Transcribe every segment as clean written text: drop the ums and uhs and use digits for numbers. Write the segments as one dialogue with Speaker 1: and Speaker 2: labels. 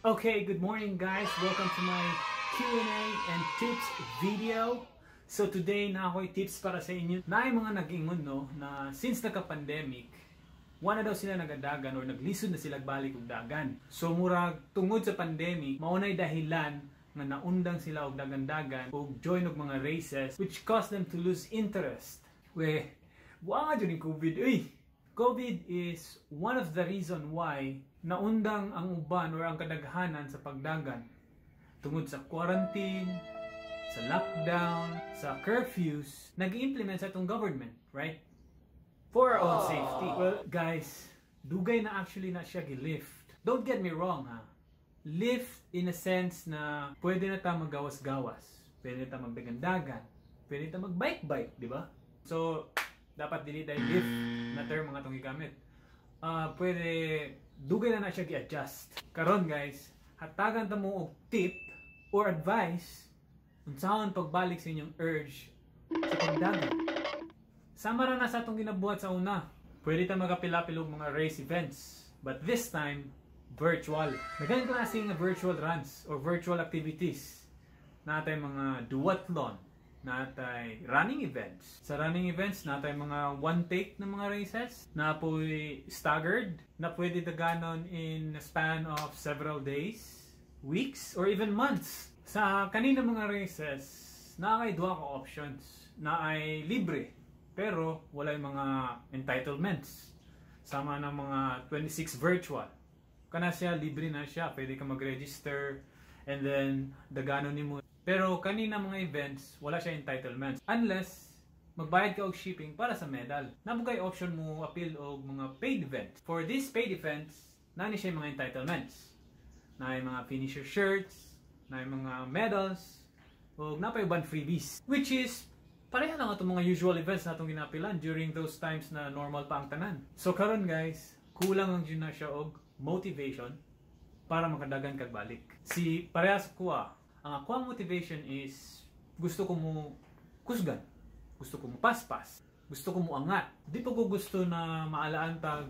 Speaker 1: Okay, good morning guys. Welcome to my Q&A and tips video. So today na ako'y tips para sa inyo. Na yung mga nag-ingon no, na since nagka-pandemic, wala daw sila nagadagan or naglisod na sila balik og dagan. So murag tungod sa pandemic, maunay dahilan nga naundang sila og dagan-dagan og join og mga races which caused them to lose interest. Wala dyan yung COVID. COVID is one of the reason why naundang ang uban or ang kadaghanan sa pagdagan tungod sa quarantine, sa lockdown, sa curfews, nag-implement sa itong government, right? For our own safety. Well, guys, dugay na actually na siya gi-lift. Don't get me wrong, ha? Lift in a sense na pwede na ta maggawas-gawas, pwede na ta magdagandagan, pwede na ta mag-bike-bike, di ba? So, dapat dili tayo lift na term mga itong igamit. Pwede, dugay na siya i-adjust. Karon guys, hatagan ta mo og tip or advice unsahon pagbalik sa inyong urge sa pagdagan. Sama ra na sa atong ginabuhat sa una. Pwede ta magapil-apil og mga race events, but this time virtual. Nagayang klaseng virtual runs or virtual activities. Natay mga duathlon, natay running events. Sa running events, natay mga one take na mga races na po'y staggered, na pwede daganon in a span of several days, weeks, or even months. Sa kanina mga races, naay duha ka options. Naay libre, pero wala yung mga entitlements. Sama ng mga 26 virtual. Kana siya, libre na siya. Pwede ka mag-register and then daganon ni mo. Pero kanina mga events, wala siya entitlements. Unless, magbayad ka og shipping para sa medal. Nabugay option mo appeal og mga paid events. For these paid events, nani siya mga entitlements. Na yung mga finisher shirts, na yung mga medals, o napayuban freebies. Which is, pareha lang itong mga usual events na itong ginapilan during those times na normal pa ang tanan. So karon guys, kulang ang dyan na siya og motivation para makadagan kagbalik. Si parehas kuha. Ang ako ang motivation is gusto ko mo kusgan, gusto ko mo paspas, gusto ko mo angat. Di pa ko gusto na maalaan tag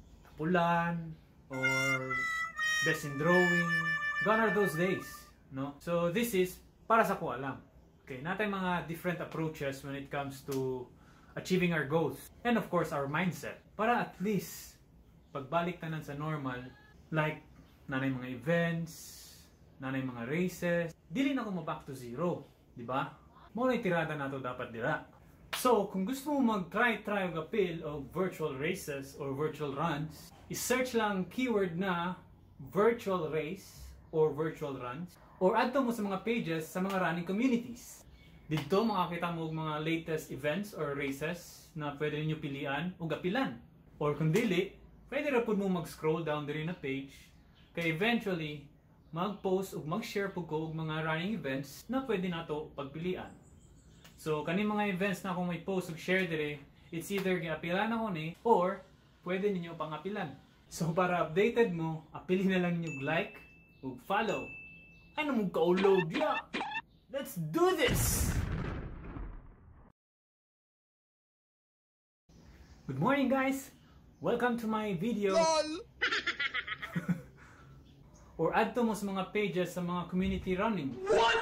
Speaker 1: pulan or best in drawing. Gone are those days, no? So this is para sa ko alam. Okay, natay mga different approaches when it comes to achieving our goals. And of course, our mindset. Para at least pagbalik tanan sa normal, like nanay mga events, nanay mga races, dili na ko ma-back to zero, di ba? Mo na tirada nato dapat dira. So, kung gusto mo mag-try og appeal o virtual races or virtual runs, i-search lang keyword na virtual race or virtual runs or adto mo sa mga pages sa mga running communities. Dito makakita mo og mga latest events or races na pwede niyo pilian o apilan. Or kung dili, pwede ra pud mo mag-scroll down diri na page kay eventually mag-post o mag-share po ko og mga running events na pwede nato pagpilian. So, kani mga events na akong may post o share dire, it's either gi-apilan ako ni or pwede ninyo pang apilan. So, para updated mo, apilin na lang ninyo like o follow. Ano mong kaulog ya? Let's do this! Good morning guys! Welcome to my video. Or add to mo sa mga pages sa mga community running. What?